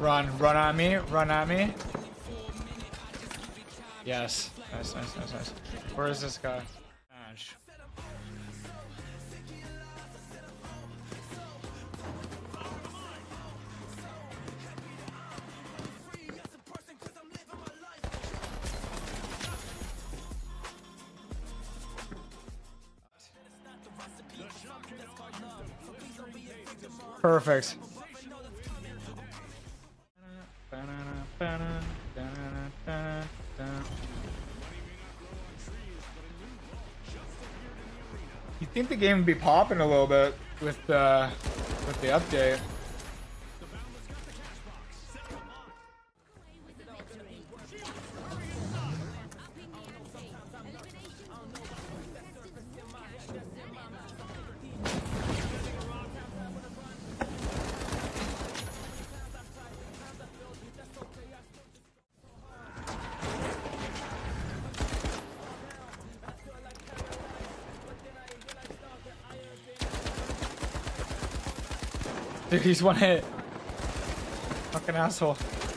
Run at me, run at me. Yes. Nice. Where is this guy? Gosh. Perfect. You think the game would be popping a little bit with the update? Dude, he's one hit. Fucking asshole.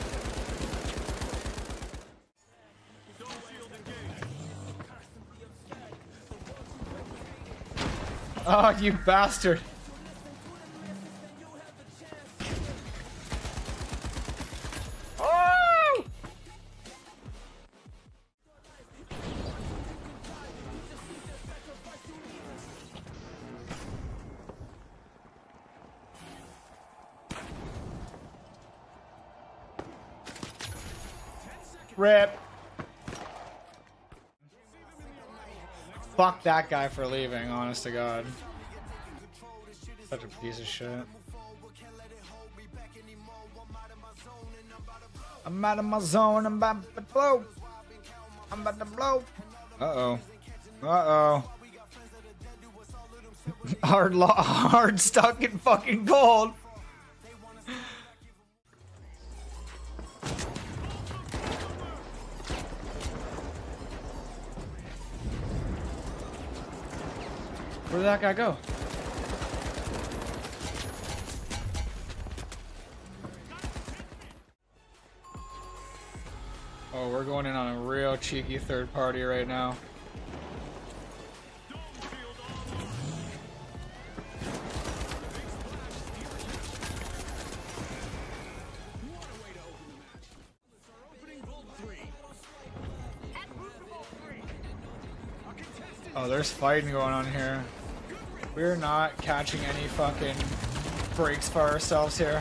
Oh, you bastard. Oh! Rip. Fuck that guy for leaving, honest to God. Such a piece of shit. I'm out of my zone, I'm about to blow. I'm about to blow. Uh-oh. Uh-oh. Hard stuck in fucking gold. Where did that guy go? Oh, we're going in on a real cheeky third party right now. Oh, there's fighting going on here. We're not catching any fucking breaks for ourselves here.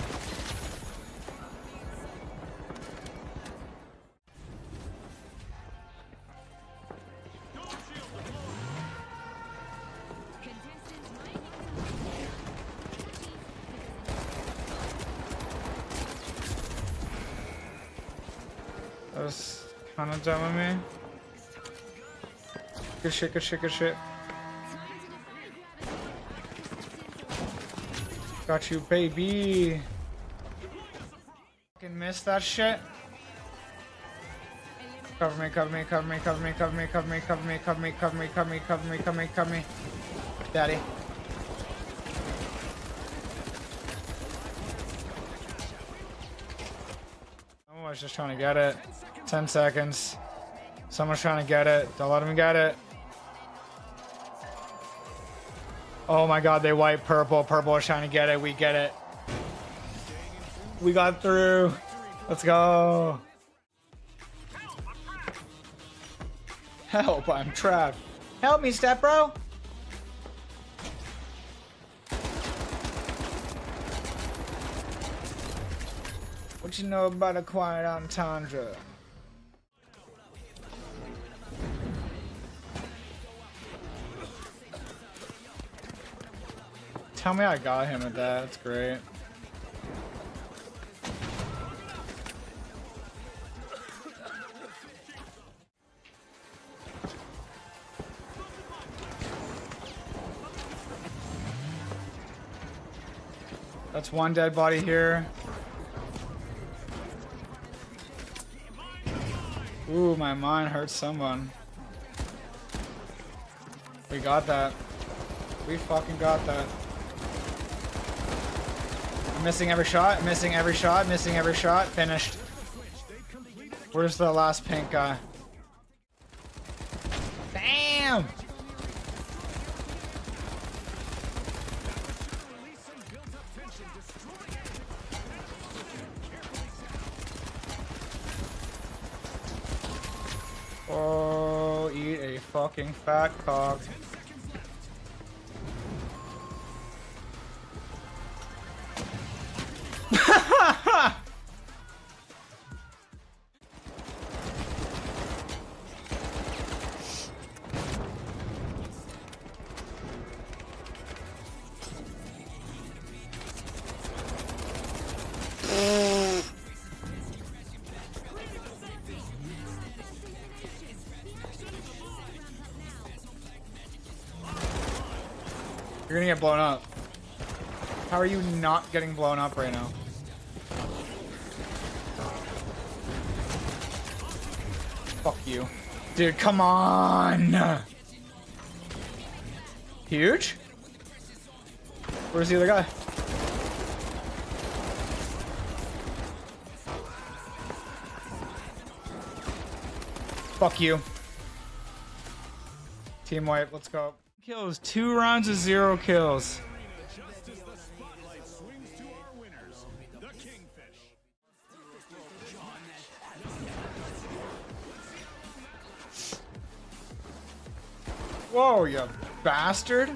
That was kind of dumb of me. Good shit, good shit, good shit. Got you, baby. Fucking missed that shit. Cover me, cover me, cover me, cover me, cover me, cover me, cover me, cover me, cover me, cover me, cover me, cover me, cover me. Daddy. Someone's just trying to get it. 10 seconds. Someone's trying to get it. Don't let him get it. Oh my God, they wipe purple. Purple is trying to get it. We get it. We got through. Let's go. Help, I'm trapped. Help me, step bro. What you know about a quiet entendre? Tell me I got him at that. That's great. That's one dead body here. Ooh, my mind hurts someone. We got that. We fucking got that. Missing every shot, missing every shot, missing every shot. Finished. Where's the last pink guy? Damn! Oh, eat a fucking fat cock. You're gonna get blown up. How are you not getting blown up right now? Fuck you. Dude, come on! Huge? Where's the other guy? Fuck you. Team wipe, let's go. Kills, 2 rounds of 0 kills. Whoa, you bastard.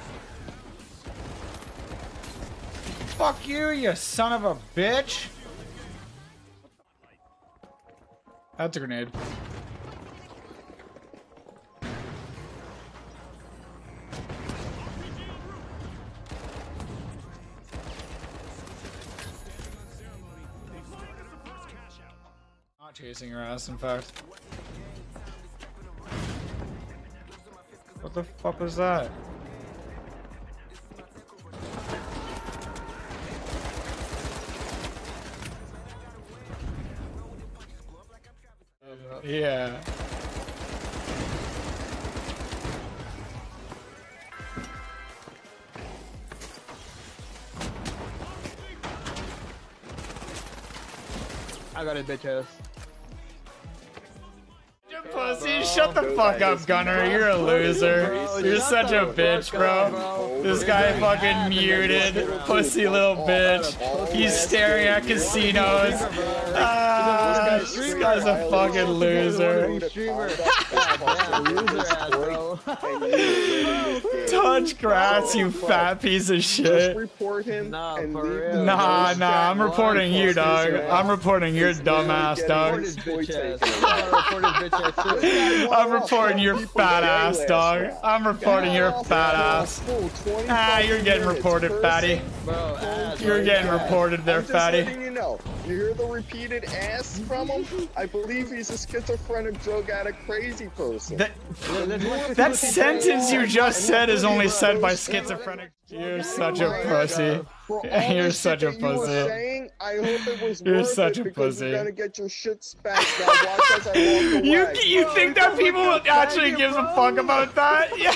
Fuck you, you son of a bitch. That's a grenade. Not chasing your ass, in fact. What the fuck was that? Yeah. I got a bitch ass. Pussy, shut the fuck up, Gunner. You're a loser. You're such a bitch, bro. This guy fucking muted. Pussy little bitch. He's staring at casinos. This guy's a fucking loser. Touch grass, you fat piece of shit. Nah, I'm reporting you, dog. I'm reporting your dumb ass, dog. I'm reporting your fat ass, dog. I'm reporting your fat ass. Ah, you're getting reported, fatty. You're getting reported there, fatty. You hear the repeated ass from him? I believe he's a schizophrenic, drug addict, crazy person. That sentence you just said is only said by schizophrenic. You're such a pussy. You're such a pussy. I hope it was You're worth such it a because pussy. you're gonna get your shit spanked. Now watch as I walk away. You think that people actually gives a fuck about that? Yeah.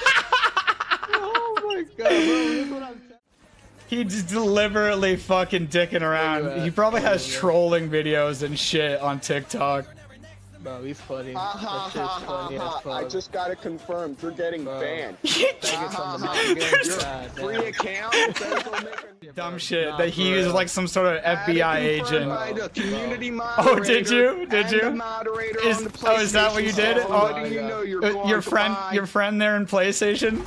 Oh my god, bro, this is what I'm saying. He's deliberately fucking dicking around. He probably has trolling videos and shit on TikTok. Bro, he's funny. I just got it confirmed. You're getting banned. Free account. Dumb shit that he is like some sort of FBI agent. Oh, did you? Did you? Is that what you did? Oh, your friend there in PlayStation?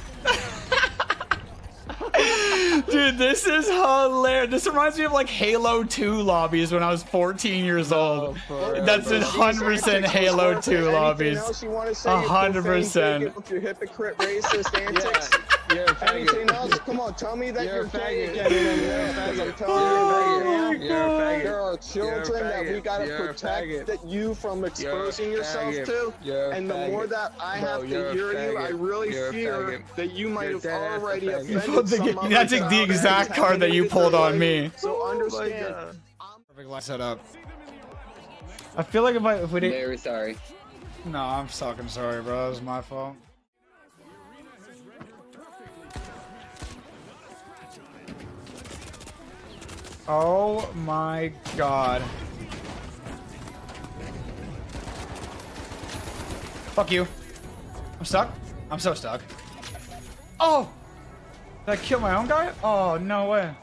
Dude, this is hilarious. This reminds me of like Halo 2 lobbies when I was 14 years old. That's 100% Halo 2 lobbies. 100%. Your hypocrite racist antics. Anything else? Come on, tell me that you're gay again. There are children that we gotta protect you from exposing yourself to. And the more that I have to hear you, I really fear that you might have already offended someone. That's the exact card that you pulled on me. So understand. Perfect line setup. I feel like if we didn't. Very sorry. No, I'm fucking sorry, bro. That was my fault. Oh my god. Fuck you. I'm stuck. I'm so stuck. Oh! Did I kill my own guy? Oh, no way.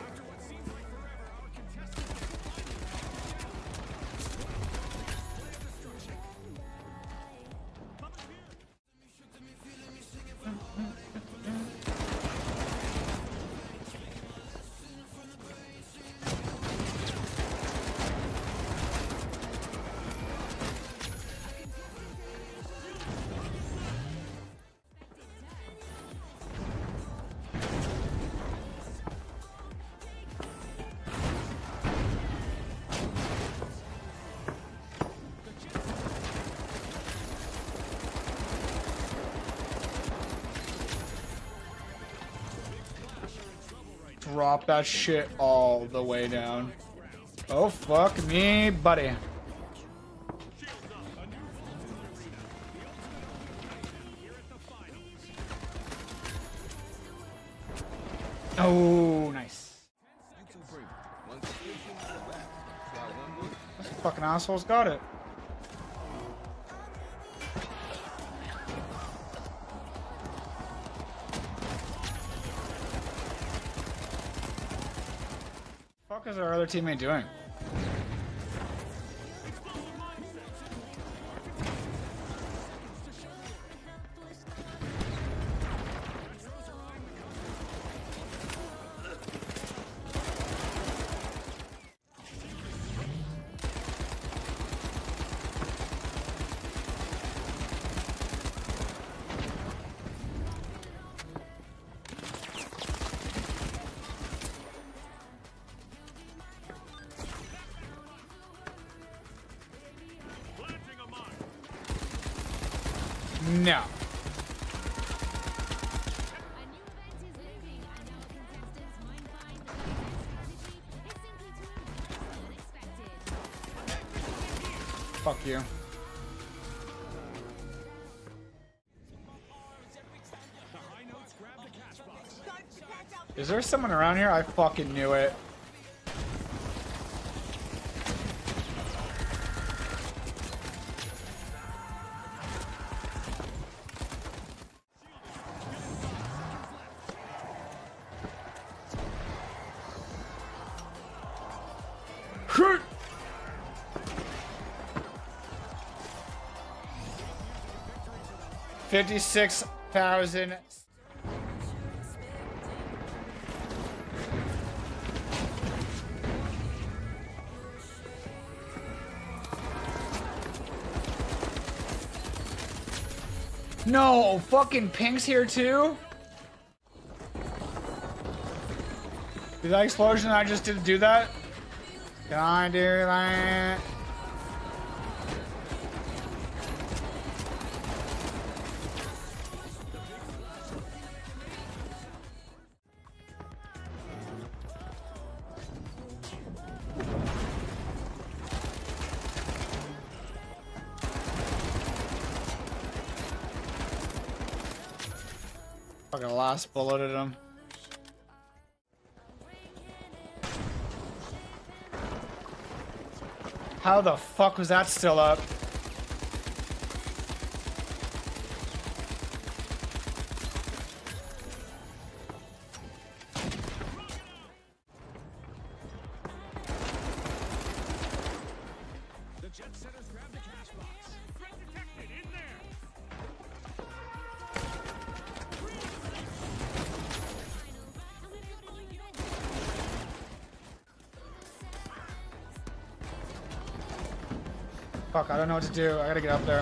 Drop that shit all the way down. Oh, fuck me, buddy. Oh, nice. This fucking asshole's got it. What the fuck is our other teammate doing? No. Fuck you. Is there someone around here? I fucking knew it. $56,000. No, fucking Pink's here too? Did that explosion I just did do that? Can I do that? Fucking last bulleted him. How the fuck was that still up? The jet setters grabbed the cash box. Threat detected in there. Fuck, I don't know what to do. I gotta get up there.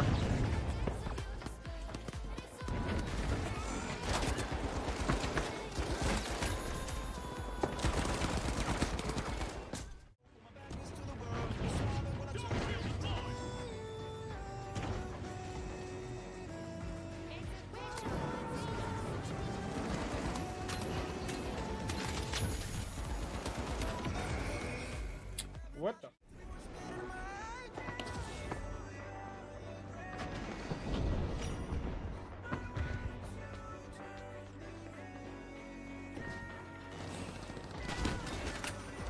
What the?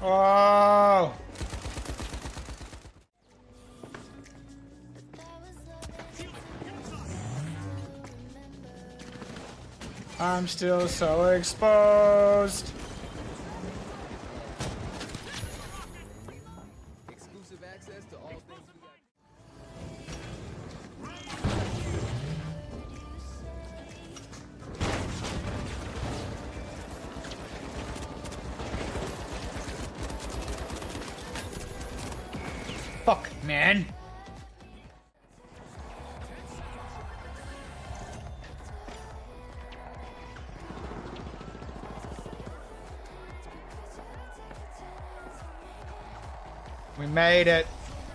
Oh! I'm still so exposed. Exclusive access to all things we got. Fuck, man. We made it.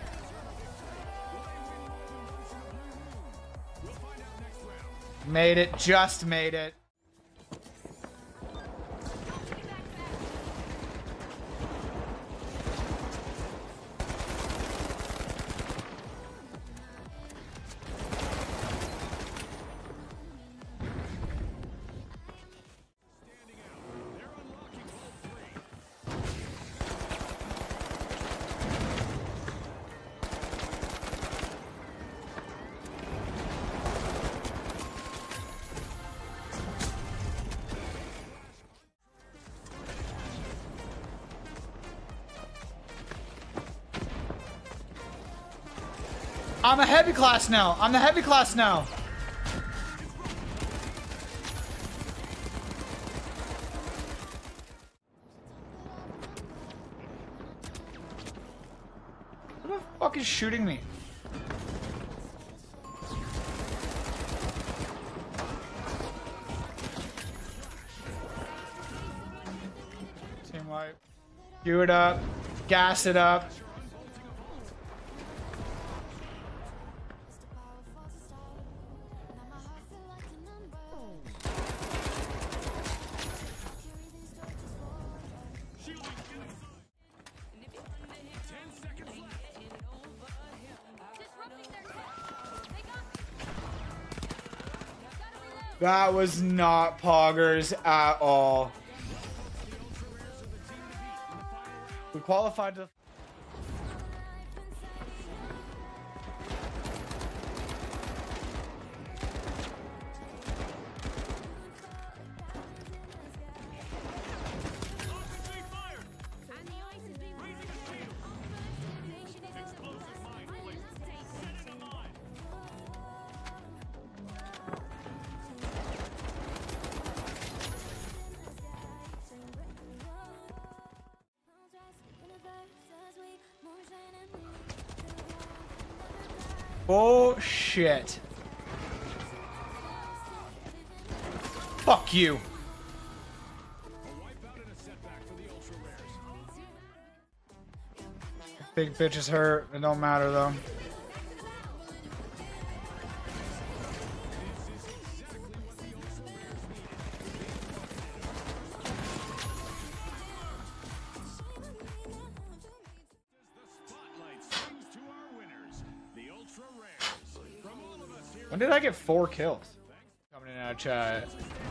Made it, just made it. I'm a heavy class now. I'm the heavy class now. Who the fuck is shooting me? Team wipe. Do it up. Gas it up. That was not poggers at all. We qualified to... Bullshit. Fuck you. Big bitch is hurt. It don't matter though. When did I get 4 kills? Coming in out of chat.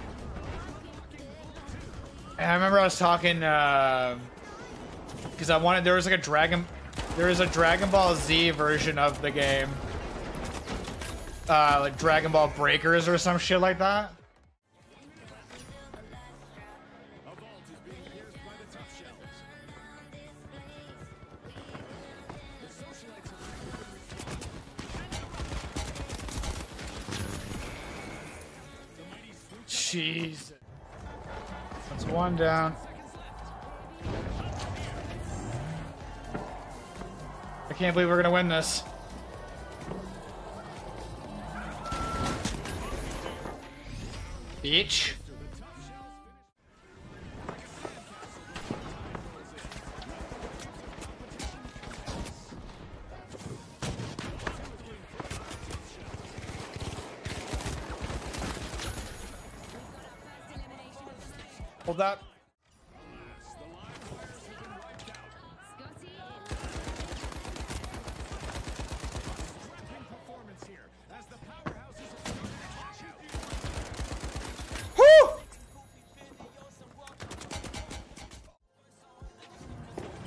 And I remember I was talking because I wanted there was a Dragon Ball Z version of the game. Like Dragon Ball Breakers or some shit like that. Jeez. That's one down. I can't believe we're gonna win this. Bitch. Hold that. Woo!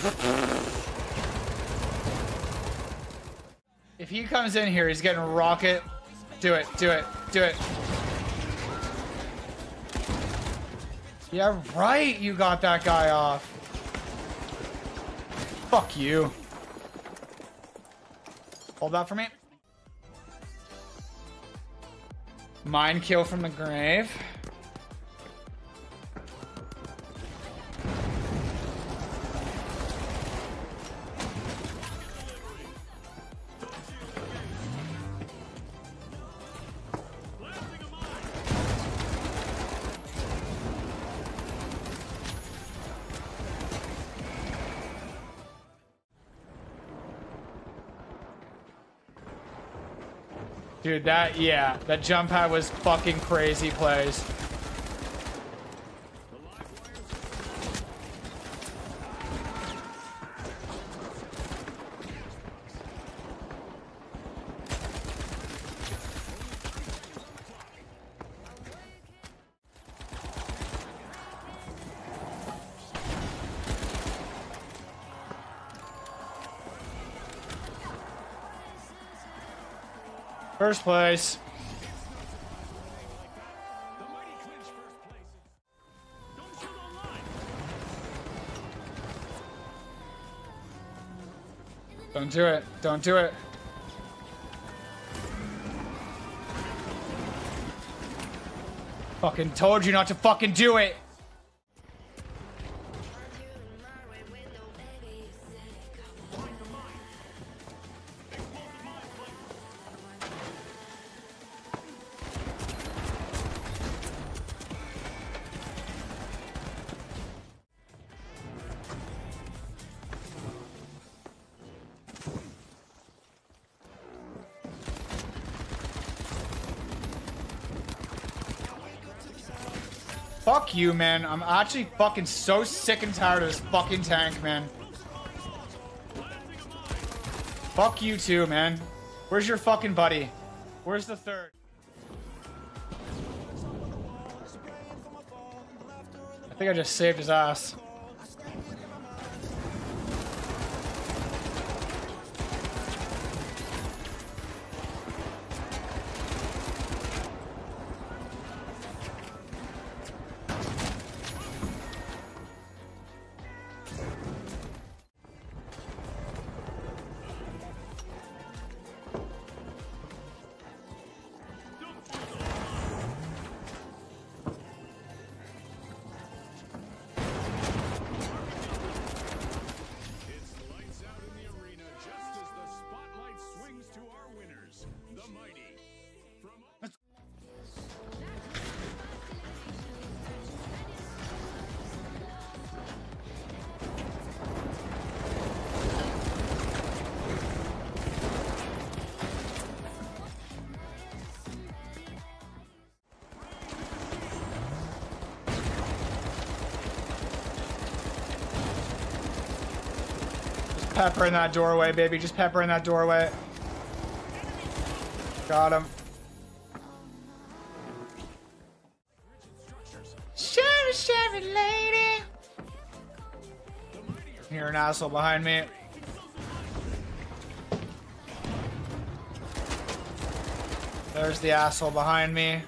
If he comes in here, he's getting rocket. Do it, do it, do it. Yeah, right, you got that guy off. Fuck you. Hold that for me. Mind kill from the grave. Dude, that jump pad was fucking crazy plays. First place. The mighty clinch first place. Don't shoot online. Don't do it. Don't do it. Fucking told you not to fucking do it. Fuck you, man. I'm actually fucking so sick and tired of this fucking tank, man. Fuck you too, man. Where's your fucking buddy? Where's the third? I think I just saved his ass. Pepper in that doorway, baby. Just pepper in that doorway. Got him. Chevy lady. You're an asshole behind me. There's the asshole behind me.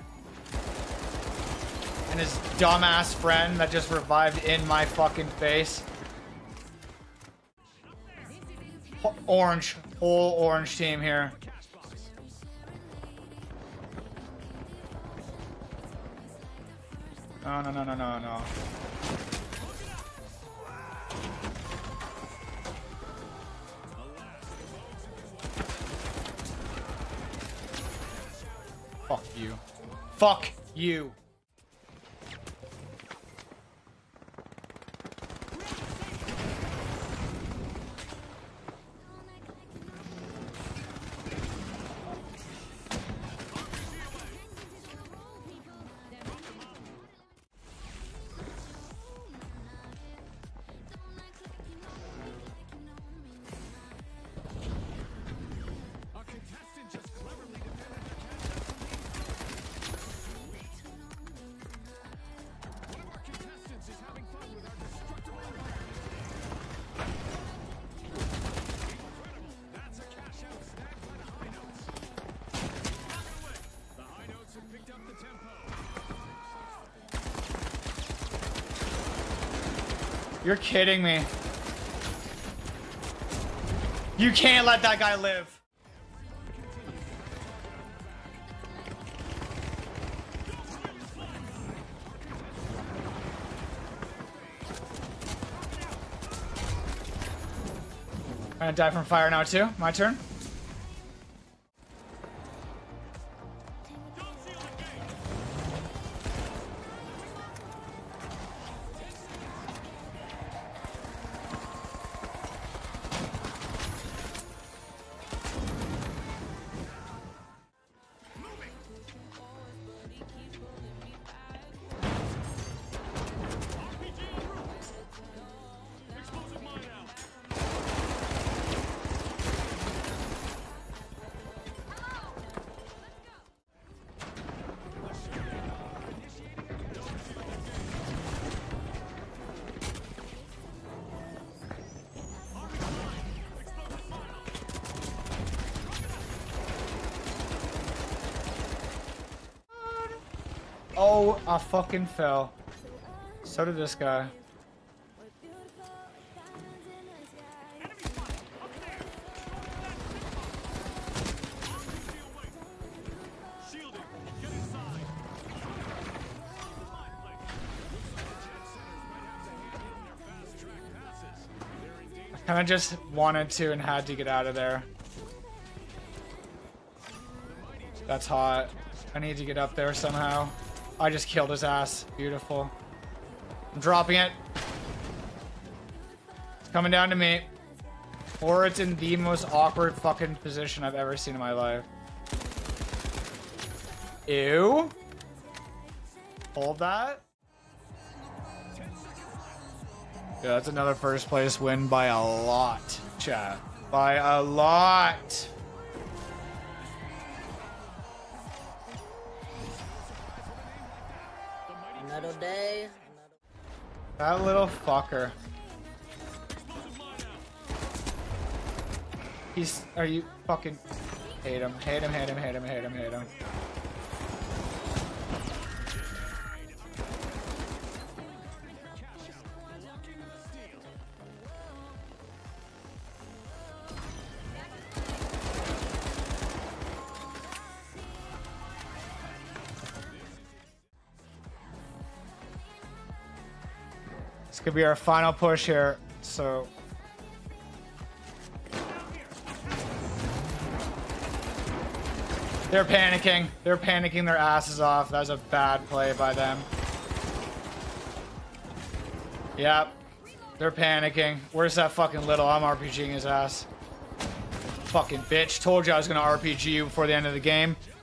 And his dumbass friend that just revived in my fucking face. Orange. Whole orange team here. No, no, no, no, no, no. Fuck you. Fuck you. You're kidding me. You can't let that guy live. I'm gonna die from fire now too. My turn. Oh, I fucking fell. So did this guy. I kinda just wanted to and had to get out of there. That's hot. I need to get up there somehow. I just killed his ass. Beautiful. I'm dropping it. It's coming down to me. Or it's in the most awkward fucking position I've ever seen in my life. Ew. Hold that. Yeah, that's another first place win by a lot, chat. By a lot. Another day. That little fucker. Are you fucking... Hate him, hate him, hate him, hate him, hate him, hate him. This could be our final push here, so... They're panicking. They're panicking their asses off. That was a bad play by them. Yep. They're panicking. Where's that fucking little? I'm RPGing his ass. Fucking bitch. Told you I was gonna RPG you before the end of the game.